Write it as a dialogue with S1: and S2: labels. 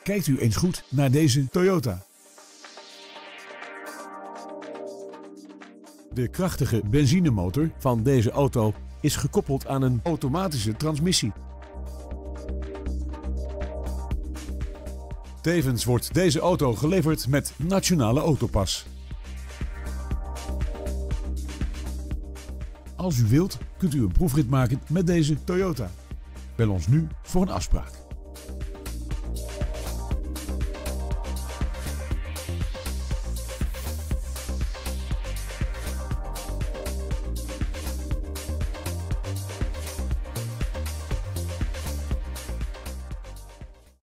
S1: Kijkt u eens goed naar deze Toyota. De krachtige benzinemotor van deze auto is gekoppeld aan een automatische transmissie. Tevens wordt deze auto geleverd met Nationale Autopas. Als u wilt, kunt u een proefrit maken met deze Toyota. Bel ons nu voor een afspraak.